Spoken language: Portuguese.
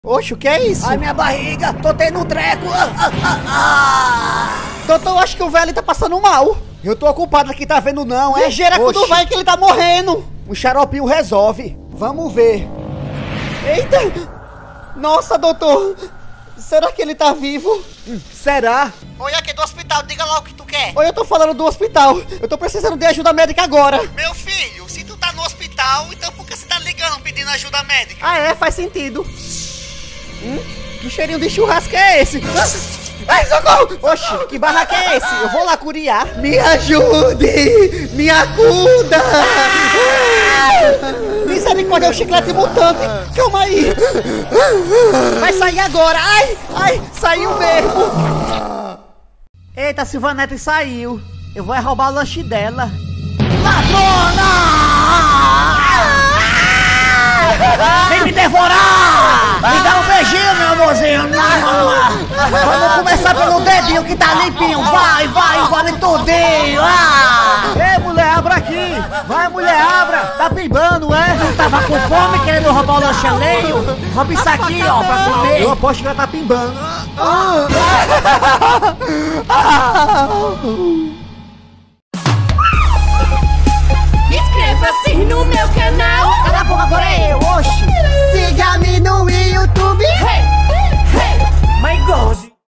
Oxe, o que é isso? Ai, minha barriga, tô tendo um treco. Doutor, eu acho que o velho tá passando mal. Eu tô ocupado aqui, tá vendo não, é? Ligeira quando vai que ele tá morrendo. Um xaropinho resolve. Vamos ver. Eita! Nossa, doutor! Será que ele tá vivo? Será? Oi, aqui do hospital, diga lá o que tu quer. Oi, eu tô falando do hospital. Eu tô precisando de ajuda médica agora. Meu filho, se tu tá no hospital, então por que você tá ligando pedindo ajuda médica? Ah, é? Faz sentido. Que cheirinho de churrasco é esse? Ai, socorro! Oxi, que barraco é esse? Eu vou lá curiar. Me ajude! Me acuda! Misericórdia, é o chiclete mutante. Calma aí. Vai sair agora. Ai, ai, saiu mesmo. Eita, Silvanete saiu. Eu vou roubar o lanche dela. Ladrona! Vem me devorar! Me dá um beijinho, meu amorzinho! Vamos começar pelo dedinho que tá limpinho! Vai, vale tudinho! Ei, mulher, abra aqui! Vai, mulher, abra! Tá pimbando, é? Tava com fome querendo roubar o lanche alheio? Rouba isso aqui, ó, pra comer! Eu aposto que ela tá pimbando!